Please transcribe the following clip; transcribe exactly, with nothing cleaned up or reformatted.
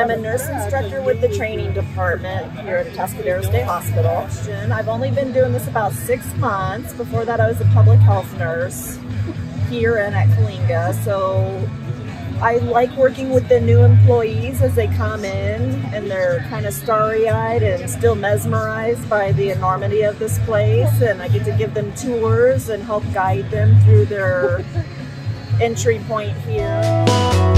I'm a nurse instructor with the training department here at Atascadero State Hospital. I've only been doing this about six months. Before that, I was a public health nurse here and at Kalinga. So I like working with the new employees as they come in and they're kind of starry-eyed and still mesmerized by the enormity of this place, and I get to give them tours and help guide them through their entry point here.